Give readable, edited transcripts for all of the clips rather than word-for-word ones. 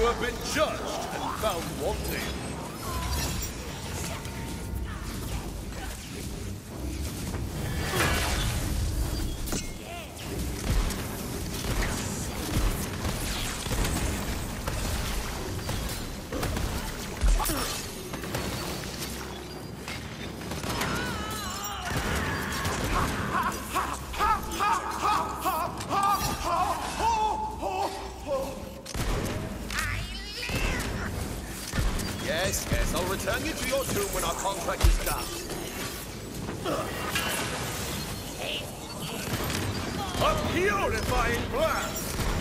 have been judged and found wanting. Yes, I'll return you to your tomb when our contract is done. A purifying blast!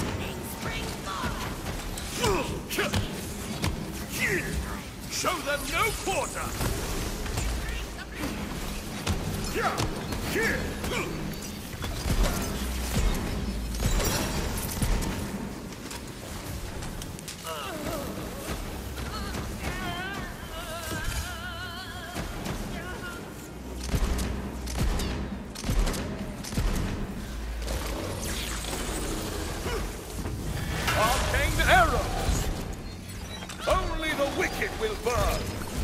Show them no quarter! Arcane arrows! Only the wicked will burn!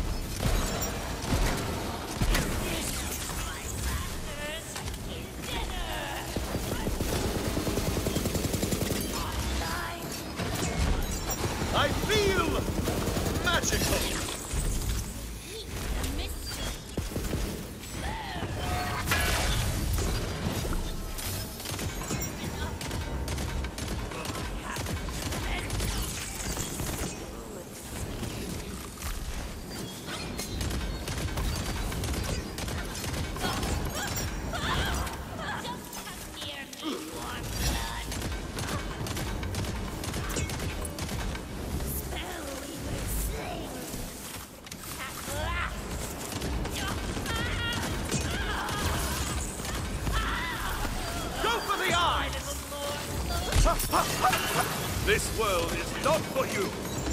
I feel magical! This world is not for you!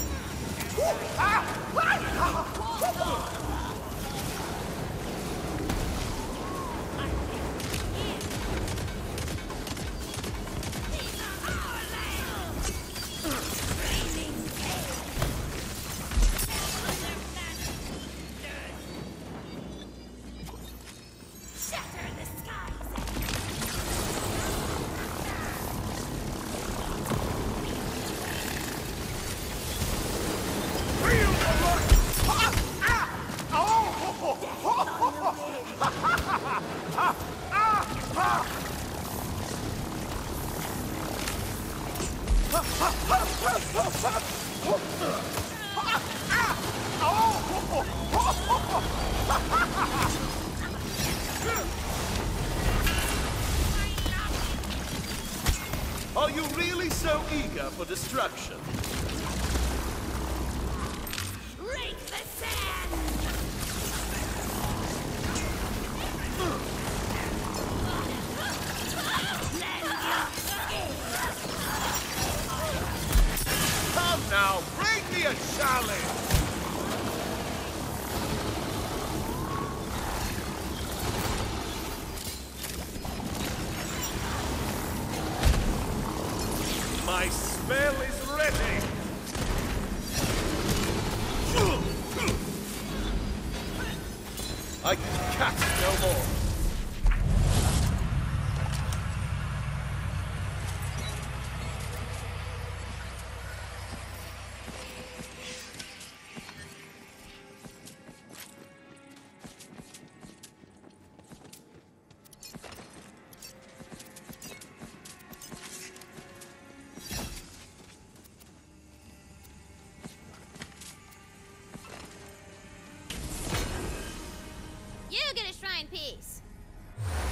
Are you really so eager for destruction? Rake the sand! Come now, bring me a challenge! My spell is ready! I can cast no more. You get a shrine piece.